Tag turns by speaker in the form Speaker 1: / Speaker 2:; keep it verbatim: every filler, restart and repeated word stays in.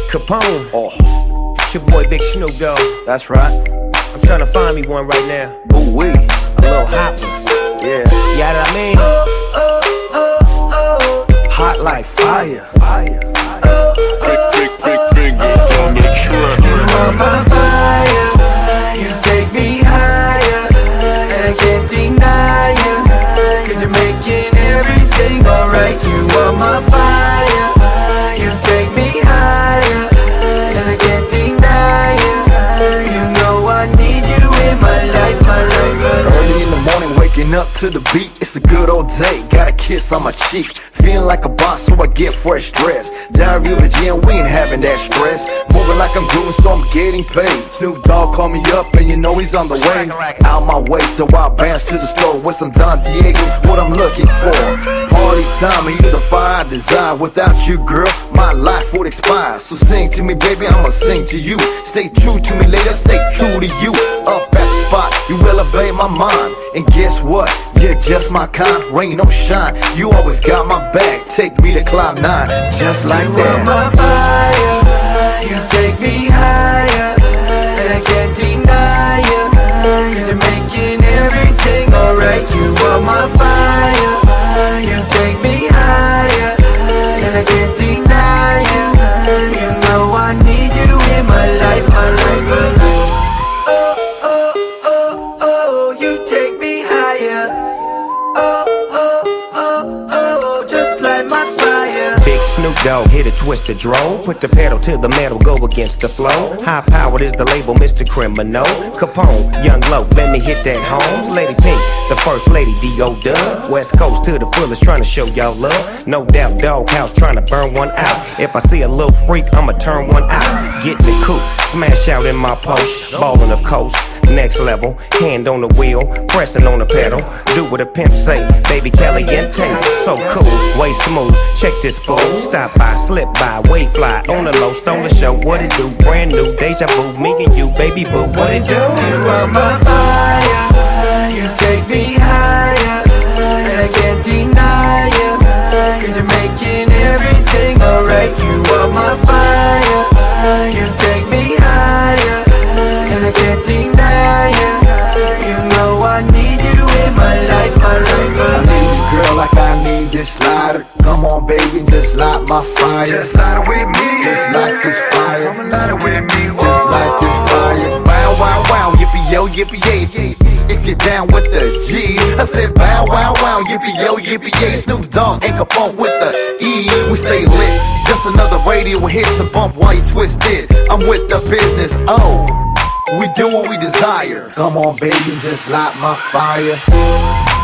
Speaker 1: Capone.
Speaker 2: Oh,
Speaker 1: It's your boy Big Snoop Dogg.
Speaker 2: that's right.
Speaker 1: I'm trying to find me one right now.
Speaker 2: Ooh wee,
Speaker 1: A little hot one.
Speaker 2: yeah.
Speaker 1: You know what I mean?
Speaker 2: Hot like fire, fire, fire.
Speaker 3: Big, big fingers on the track.
Speaker 4: You are my fire, you take me higher, and I can't deny you, cause you're making everything alright. You are my fire, you take me higher, and I can't deny you. You know I need you in my life, my life, my life.
Speaker 2: Early in the morning, waking up to the beat, it's a good old day. Got a kiss on my cheek, feeling like a boss, so I get fresh dress. Diary of a gym, we ain't having that stress. Moving like I'm doing, so I'm getting paid. Snoop Dogg call me up, and you know he's on the way. Out my way, so I bounce to the store with some Don Diego's, what I'm looking for. Party time, and you the fire I desire. Without you, girl, my life would expire. So sing to me, baby, I'ma sing to you. Stay true to me, later, stay true to you. Up at the spot, you elevate my mind. And guess what? You're just my kind, rain or shine. You always got my back, take me to cloud nine, just like
Speaker 4: You are my
Speaker 2: that.
Speaker 4: fire, you take me higher, and I can't deny you, cause you're making everything alright. You are my fire, you take me higher, and I can't deny you. You know I need you in my life, my life, my life. Oh, oh, oh, oh, you take me higher. Oh, oh, oh, oh, just like my fire.
Speaker 1: Big Snoop Dogg hit a twisted drone. Put the pedal to the metal, go against the flow. High powered is the label, Mister Criminal. Capone, Young Low, let me hit that Holmes. Lady Pink, the first lady, D O Dub. West Coast to the fullest, trying to show y'all love. No doubt, Doghouse trying to burn one out. If I see a little freak, I'ma turn one out. Get me cool, smash out in my post. Ballin' of coast, next level. Hand on the wheel, pressing on the pedal. Do what a pimp say, baby caliente. So cool, way smooth, check this fool. Stop by, slip by, way fly, on the low, stole the show. What it do? Brand new, deja vu, me and you, baby boo, what it do?
Speaker 4: You are my fire, you take me higher, and I can't deny you, cause you're making everything alright. You are my fire, you take me higher, and I can't deny you. You know I need you in my life, my life, my
Speaker 2: I
Speaker 4: life.
Speaker 2: need you, girl, like I need this lighter. Come on, baby, just light my fire.
Speaker 4: Just light it with me,
Speaker 2: Just like this fire.
Speaker 4: Come light it with me,
Speaker 2: Just like this fire. Wow, wow, wow, yippee yo, yippee yay. If you're down with the G, I said bow, wow, wow, yippee yo, yippee yay. Snoop Dogg and Capone with the E. We stay lit, just another radio hit to bump while you twisted. I'm with the business, oh, we do what we desire. Come on, baby, just light my fire.